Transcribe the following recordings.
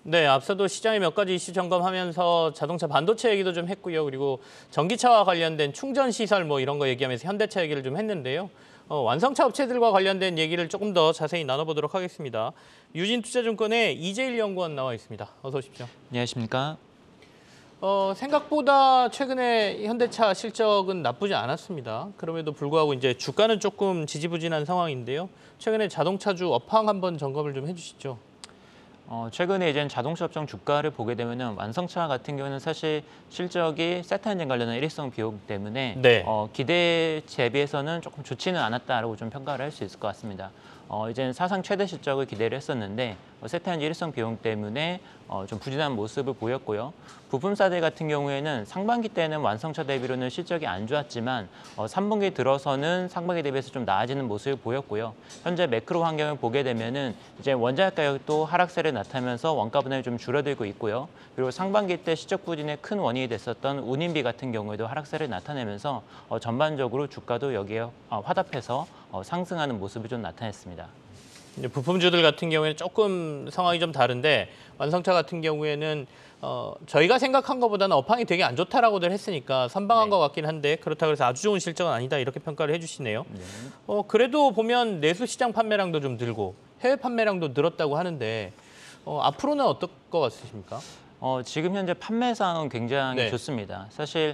네, 앞서도 시장의 몇 가지 이슈 점검하면서 자동차 반도체 얘기도 좀 했고요. 그리고 전기차와 관련된 충전 시설 뭐 이런 거 얘기하면서 현대차 얘기를 좀 했는데요. 완성차 업체들과 관련된 얘기를 조금 더 자세히 나눠보도록 하겠습니다. 유진투자증권의 이재일 연구원 나와 있습니다. 어서 오십시오. 안녕하십니까? 생각보다 최근에 현대차 실적은 나쁘지 않았습니다. 그럼에도 불구하고 이제 주가는 조금 지지부진한 상황인데요. 최근에 자동차주 업황 한번 점검을 좀 해주시죠. 최근에 이제 자동차 업종 주가를 보게 되면은 완성차 같은 경우는 사실 실적이 세트 엔진 관련한 일회성 비용 때문에 네. 기대 대비해서는 조금 좋지는 않았다라고 좀 평가를 할 수 있을 것 같습니다. 이제는 사상 최대 실적을 기대를 했었는데 세트 엔진 일회성 비용 때문에 좀 부진한 모습을 보였고요. 부품사들 같은 경우에는 상반기 때는 완성차 대비로는 실적이 안 좋았지만 3분기 들어서는 상반기 대비해서 좀 나아지는 모습을 보였고요. 현재 매크로 환경을 보게 되면은 이제 원자력 가격도 하락세를 나타내면서 원가 분할이 좀 줄어들고 있고요. 그리고 상반기 때 실적 부진의 큰 원인이 됐었던 운임비 같은 경우에도 하락세를 나타내면서 전반적으로 주가도 여기에 화답해서 상승하는 모습을 좀 나타냈습니다. 부품주들 같은 경우에는 조금 상황이 좀 다른데 완성차 같은 경우에는 저희가 생각한 것보다는 업황이 되게 안 좋다라고들 했으니까 선방한 것 같긴 한데 그렇다고 해서 아주 좋은 실적은 아니다 이렇게 평가를 해주시네요. 네. 그래도 보면 내수 시장 판매량도 좀 늘고 해외 판매량도 늘었다고 하는데 앞으로는 어떨 것 같으십니까? 지금 현재 판매 상황은 굉장히 좋습니다. 사실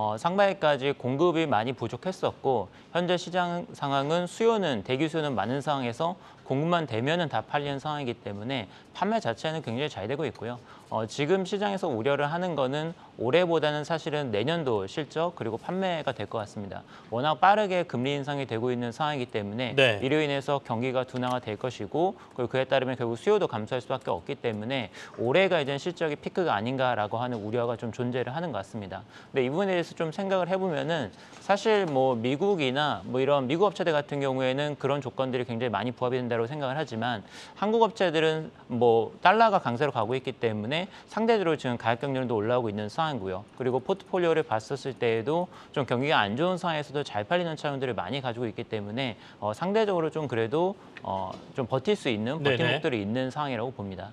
상반기까지 공급이 많이 부족했었고 현재 시장 상황은 대기 수요는 많은 상황에서 공급만 되면은 다 팔리는 상황이기 때문에 판매 자체는 굉장히 잘 되고 있고요. 지금 시장에서 우려를 하는 거는 올해보다는 사실은 내년도 실적 그리고 판매가 될 것 같습니다. 워낙 빠르게 금리 인상이 되고 있는 상황이기 때문에 이로 인해서 경기가 둔화가 될 것이고 그리고 그에 따르면 결국 수요도 감소할 수밖에 없기 때문에 올해가 이제 실적이 피크가 아닌가라고 하는 우려가 좀 존재를 하는 것 같습니다. 근데 이 부분에 대해서 좀 생각을 해보면은 사실 뭐 미국이나 뭐 이런 미국 업체들 같은 경우에는 그런 조건들이 굉장히 많이 부합이 된다고 생각을 하지만 한국 업체들은 뭐 달러가 강세로 가고 있기 때문에 상대적으로 지금 가격 경쟁도 올라오고 있는 상황이고요. 그리고 포트폴리오를 봤었을 때에도 좀 경기가 안 좋은 상황에서도 잘 팔리는 차량들을 많이 가지고 있기 때문에 상대적으로 좀 그래도 좀 버틸 수 있는 버팀목들이 있는 상황이라고 봅니다.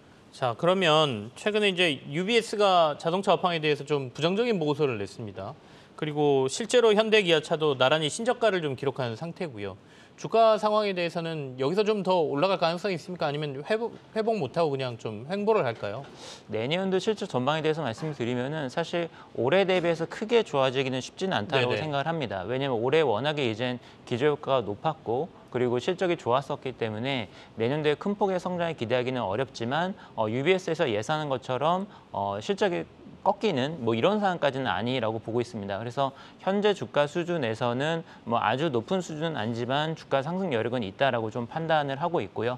자, 그러면 최근에 이제 UBS가 자동차 업황에 대해서 좀 부정적인 보고서를 냈습니다. 그리고 실제로 현대 기아차도 나란히 신저가를 좀 기록하는 상태고요. 주가 상황에 대해서는 여기서 좀 더 올라갈 가능성이 있습니까? 아니면 회복 못하고 그냥 좀 횡보를 할까요? 내년도 실적 전망에 대해서 말씀드리면은 사실 올해 대비해서 크게 좋아지기는 쉽지는 않다고 생각을 합니다. 왜냐하면 올해 워낙에 이젠 기저효과가 높았고 그리고 실적이 좋았었기 때문에 내년도에 큰 폭의 성장을 기대하기는 어렵지만 UBS에서 예상한 것처럼 실적이 꺾이는 뭐 이런 상황까지는 아니라고 보고 있습니다. 그래서 현재 주가 수준에서는 뭐 아주 높은 수준은 아니지만 주가 상승 여력은 있다라고 좀 판단을 하고 있고요.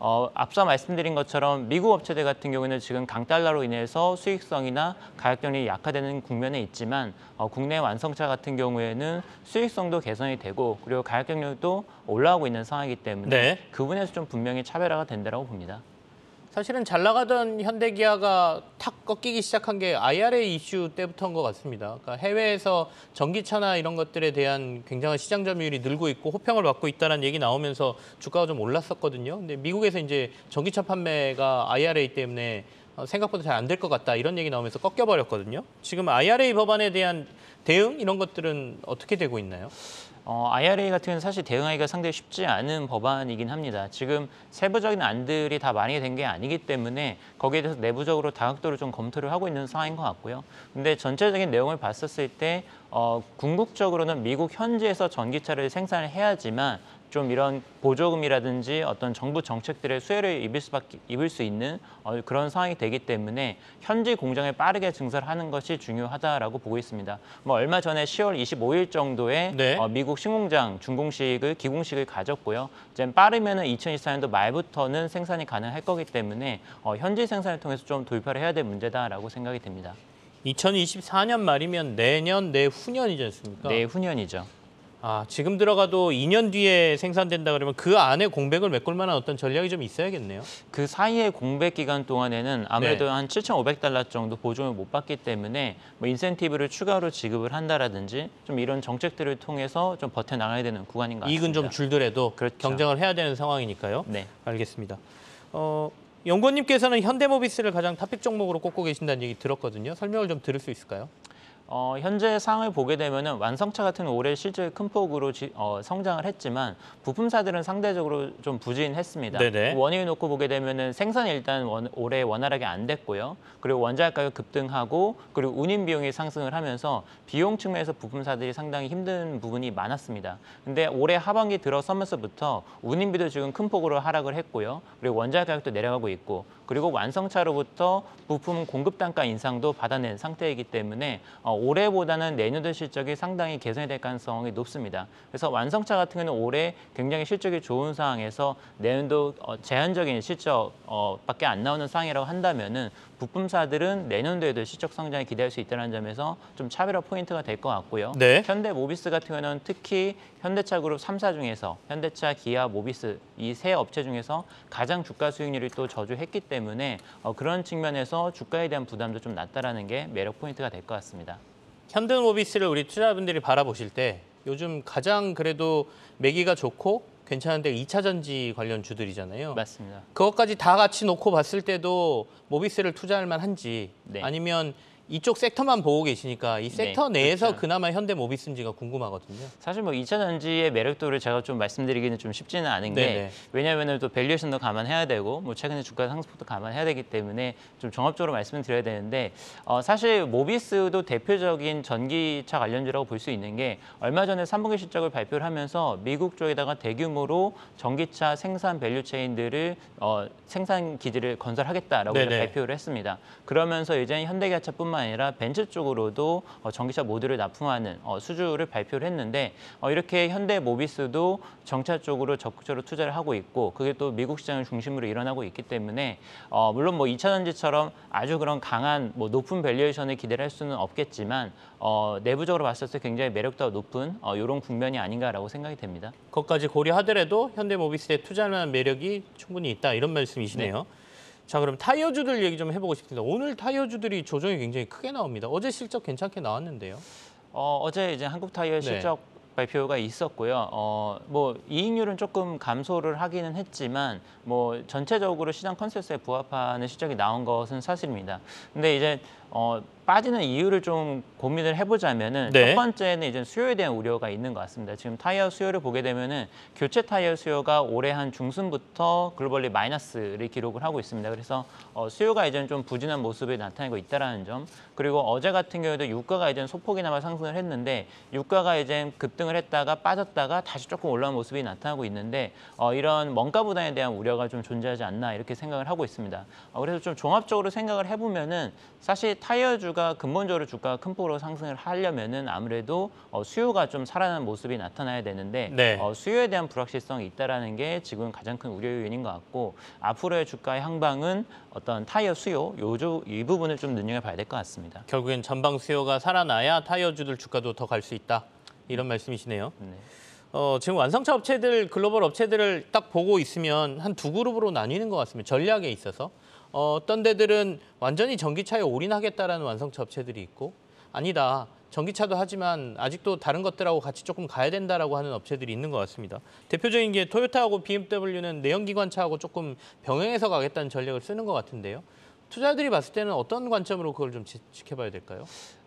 앞서 말씀드린 것처럼 미국 업체들 같은 경우는 지금 강달러로 인해서 수익성이나 가격 경쟁이 약화되는 국면에 있지만 국내 완성차 같은 경우에는 수익성도 개선이 되고 그리고 가격 경쟁도 올라오고 있는 상황이기 때문에 그 부분에서 좀 분명히 차별화가 된다고 봅니다. 사실은 잘 나가던 현대기아가 탁 꺾이기 시작한 게 IRA 이슈 때부터인 것 같습니다. 그러니까 해외에서 전기차나 이런 것들에 대한 굉장한 시장 점유율이 늘고 있고 호평을 받고 있다는 얘기 나오면서 주가가 좀 올랐었거든요. 근데 미국에서 이제 전기차 판매가 IRA 때문에 생각보다 잘 안 될 것 같다 이런 얘기 나오면서 꺾여버렸거든요. 지금 IRA 법안에 대한 대응 이런 것들은 어떻게 되고 있나요? IRA 같은 경우는 사실 대응하기가 상당히 쉽지 않은 법안이긴 합니다. 지금 세부적인 안들이 다 많이 된 게 아니기 때문에 거기에 대해서 내부적으로 다각도로 좀 검토를 하고 있는 상황인 것 같고요. 근데 전체적인 내용을 봤었을 때 궁극적으로는 미국 현지에서 전기차를 생산을 해야지만 좀 이런 보조금이라든지 어떤 정부 정책들의 수혜를 입을 수 있는 그런 상황이 되기 때문에 현지 공장에 빠르게 증설을 하는 것이 중요하다라고 보고 있습니다. 뭐 얼마 전에 10월 25일 정도에 미국 신공장 기공식을 가졌고요. 이제 빠르면은 2024년도 말부터는 생산이 가능할 거기 때문에 현지 생산을 통해서 좀 돌파를 해야 될 문제다라고 생각이 됩니다. 2024년 말이면 내년, 내후년이지 않습니까? 내후년이죠. 지금 들어가도 2년 뒤에 생산된다 그러면 그 안에 공백을 메꿀 만한 어떤 전략이 좀 있어야겠네요. 그 사이의 공백 기간 동안에는 아무래도 한 7,500달러 정도 보조금을 못 받기 때문에 뭐 인센티브를 추가로 지급을 한다라든지 좀 이런 정책들을 통해서 좀 버텨나가야 되는 구간인 것 같습니다. 이익은 좀 줄더라도 경쟁을 해야 되는 상황이니까요. 네. 알겠습니다. 연구원님께서는 현대모비스를 가장 탑픽 종목으로 꼽고 계신다는 얘기 들었거든요. 설명을 좀 들을 수 있을까요? 현재 상황을 보게 되면은 완성차 같은 올해 실적이 큰 폭으로 성장을 했지만 부품사들은 상대적으로 좀 부진했습니다. 네네. 원인을 놓고 보게 되면은 생산이 일단 올해 원활하게 안 됐고요. 그리고 원자력 가격 급등하고 그리고 운임 비용이 상승을 하면서 비용 측면에서 부품사들이 상당히 힘든 부분이 많았습니다. 근데 올해 하반기 들어서면서부터 운임비도 지금 큰 폭으로 하락을 했고요. 그리고 원자력 가격도 내려가고 있고 그리고 완성차로부터 부품 공급 단가 인상도 받아낸 상태이기 때문에 올해보다는 내년도 실적이 상당히 개선이 될 가능성이 높습니다. 그래서 완성차 같은 경우는 올해 굉장히 실적이 좋은 상황에서 내년도 제한적인 실적밖에 안 나오는 상황이라고 한다면은 부품사들은 내년도에도 실적 성장을 기대할 수 있다는 점에서 좀 차별화 포인트가 될 것 같고요. 네. 현대모비스 같은 경우는 특히 현대차 그룹 3사 중에서 현대차, 기아, 모비스 이 세 업체 중에서 가장 주가 수익률이 또 저조했기 때문에 그런 측면에서 주가에 대한 부담도 좀 낮다라는 게 매력 포인트가 될 것 같습니다. 현대모비스를 우리 투자자분들이 바라보실 때 요즘 가장 그래도 매기가 좋고 괜찮은데 2차 전지 관련 주들이잖아요. 맞습니다. 그것까지 다 같이 놓고 봤을 때도 모비스를 투자할 만한지 네. 아니면 이쪽 섹터만 보고 계시니까 이 섹터 네, 내에서 그렇죠. 그나마 현대모비스인지가 궁금하거든요. 사실 뭐 2차 전지의 매력도를 제가 좀 말씀드리기는 좀 쉽지는 않은 게 네네. 왜냐하면 또 밸류에이션도 감안해야 되고 뭐 최근에 주가 상승폭도 감안해야 되기 때문에 좀 종합적으로 말씀을 드려야 되는데 사실 모비스도 대표적인 전기차 관련주라고 볼 수 있는 게 얼마 전에 3분기 실적을 발표를 하면서 미국 쪽에다가 대규모로 전기차 생산 밸류체인들을 생산 기지를 건설하겠다라고 발표를 했습니다. 그러면서 이제 현대기아차뿐만 아니라 벤츠 쪽으로도 전기차 모듈을 납품하는 수주를 발표를 했는데 이렇게 현대모비스도 정차 쪽으로 적극적으로 투자를 하고 있고 그게 또 미국 시장을 중심으로 일어나고 있기 때문에 물론 뭐 2차 전지처럼 아주 그런 강한 뭐 높은 밸류에이션을 기대를 할 수는 없겠지만 내부적으로 봤을 때 굉장히 매력도가 높은 이런 국면이 아닌가라고 생각이 됩니다. 그것까지 고려하더라도 현대모비스에 투자할 만한 매력이 충분히 있다 이런 말씀이시네요. 네. 자, 그럼 타이어주들 얘기 좀 해보고 싶습니다. 오늘 타이어주들이 조정이 굉장히 크게 나옵니다. 어제 실적 괜찮게 나왔는데요. 어제 이제 한국 타이어 실적 발표가 있었고요. 뭐 이익률은 조금 감소를 하기는 했지만 뭐 전체적으로 시장 컨센서스에 부합하는 실적이 나온 것은 사실입니다. 근데 이제 빠지는 이유를 좀 고민을 해보자면은 첫 번째는 이제 수요에 대한 우려가 있는 것 같습니다. 지금 타이어 수요를 보게 되면은 교체 타이어 수요가 올해 한 중순부터 글로벌리 마이너스를 기록을 하고 있습니다. 그래서 수요가 이제는 좀 부진한 모습이 나타나고 있다라는 점. 그리고 어제 같은 경우에도 유가가 이제 소폭이나마 상승을 했는데 유가가 이제 급등을 했다가 빠졌다가 다시 조금 올라온 모습이 나타나고 있는데 이런 원가 부담에 대한 우려가 좀 존재하지 않나 이렇게 생각을 하고 있습니다. 그래서 좀 종합적으로 생각을 해보면은 사실 타이어주가 근본적으로 주가가 큰 폭으로 상승을 하려면은 아무래도 수요가 좀 살아나는 모습이 나타나야 되는데 수요에 대한 불확실성이 있다라는 게 지금 가장 큰 우려 요인인 것 같고 앞으로의 주가의 향방은 어떤 타이어 수요 이 부분을 좀 눈여겨봐야 될 것 같습니다. 결국엔 전방 수요가 살아나야 타이어주들 주가도 더 갈 수 있다 이런 말씀이시네요. 네. 지금 완성차 업체들, 글로벌 업체들을 딱 보고 있으면 한 두 그룹으로 나뉘는 것 같습니다. 전략에 있어서. 어떤 데들은 완전히 전기차에 올인하겠다라는 완성차 업체들이 있고 아니다. 전기차도 하지만 아직도 다른 것들하고 같이 조금 가야 된다라고 하는 업체들이 있는 것 같습니다. 대표적인 게 토요타하고 BMW는 내연기관차하고 조금 병행해서 가겠다는 전략을 쓰는 것 같은데요. 투자자들이 봤을 때는 어떤 관점으로 그걸 좀 지켜봐야 될까요?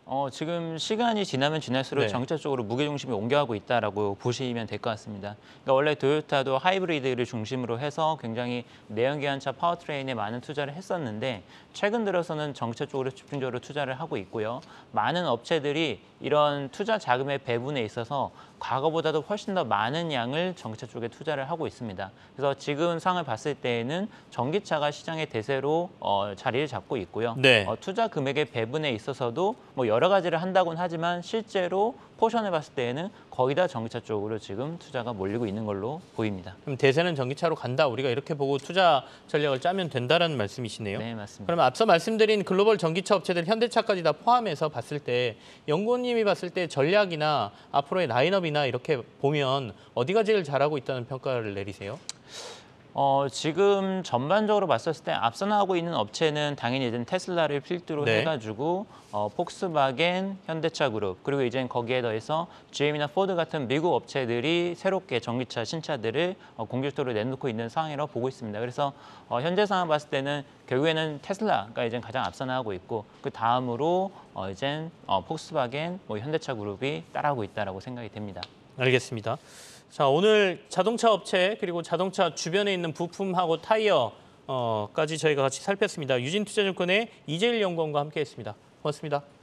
지금 시간이 지나면 지날수록 전기차 쪽으로 무게중심이 옮겨가고 있다라고 보시면 될 것 같습니다. 그러니까 원래 토요타도 하이브리드를 중심으로 해서 굉장히 내연기관차 파워트레인에 많은 투자를 했었는데 최근 들어서는 전기차 쪽으로 집중적으로 투자를 하고 있고요. 많은 업체들이 이런 투자 자금의 배분에 있어서 과거보다도 훨씬 더 많은 양을 전기차 쪽에 투자를 하고 있습니다. 그래서 지금 상황을 봤을 때에는 전기차가 시장의 대세로 자리를 잡고 있고요. 투자 금액의 배분에 있어서도 뭐 여러 가지를 한다고는 하지만 실제로 포션을 봤을 때에는 거의 다 전기차 쪽으로 지금 투자가 몰리고 있는 걸로 보입니다. 그럼 대세는 전기차로 간다. 우리가 이렇게 보고 투자 전략을 짜면 된다는 말씀이시네요. 네, 맞습니다. 그럼 앞서 말씀드린 글로벌 전기차 업체들, 현대차까지 다 포함해서 봤을 때 연구원님이 봤을 때 전략이나 앞으로의 라인업이나 이렇게 보면 어디가 제일 잘하고 있다는 평가를 내리세요? 지금 전반적으로 봤었을 때 앞서 나가고 있는 업체는 당연히 이제 테슬라를 필두로 네. 해가지고 폭스바겐, 현대차그룹 그리고 이제 거기에 더해서 GM이나 포드 같은 미국 업체들이 새롭게 전기차 신차들을 공개적으로 내놓고 있는 상황이라고 보고 있습니다. 그래서 현재 상황 봤을 때는 결국에는 테슬라가 이제 가장 앞서 나가고 있고 그 다음으로 이제 폭스바겐, 현대차그룹이 따라오고 있다라고 생각이 됩니다. 알겠습니다. 자, 오늘 자동차 업체 그리고 자동차 주변에 있는 부품하고 타이어까지 저희가 같이 살폈습니다. 유진투자증권의 이재일 연구원과 함께했습니다. 고맙습니다.